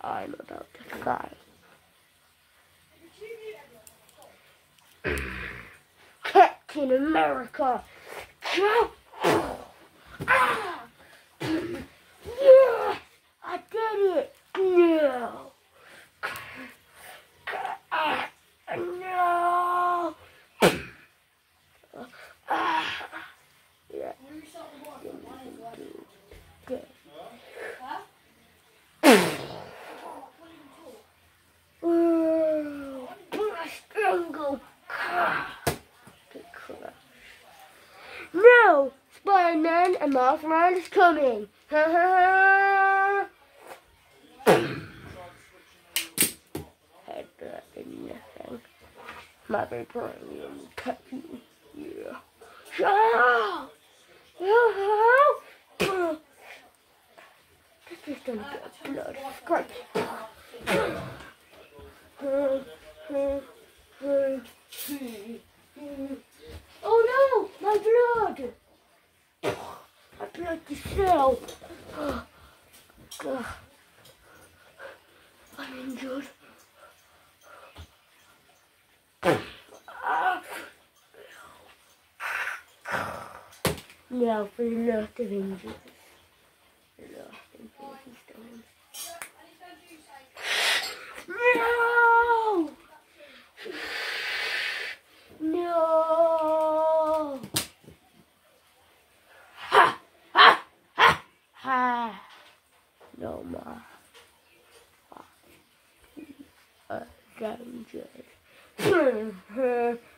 I'm about to fly. Captain America! Ah! Yeah! I did it! No! No! Yeah. Good. Strangle. No! Spider-Man and Mothman is coming! Ha ha ha! Had that in nothing. My brain cut you. Yeah. Ah! This is gonna get blood. Great. Oh no! My blood! My blood is cell. I'm injured. Now for the lot of injuries. No! No! Ha! Ha! Ha! Ha! No more. Dangerous.